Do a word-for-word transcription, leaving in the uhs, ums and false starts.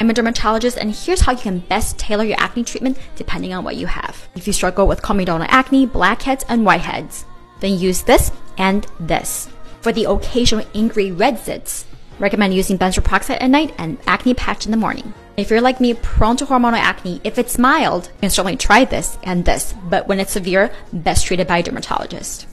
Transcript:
I'm a dermatologist, and here's how you can best tailor your acne treatment depending on what you have. If you struggle with comedonal acne, blackheads, and whiteheads, then use this and this. For the occasional angry red zits, recommend using benzoyl peroxide at night and acne patch in the morning. If you're like me, prone to hormonal acne, if it's mild, you can certainly try this and this, but when it's severe, best treated by a dermatologist.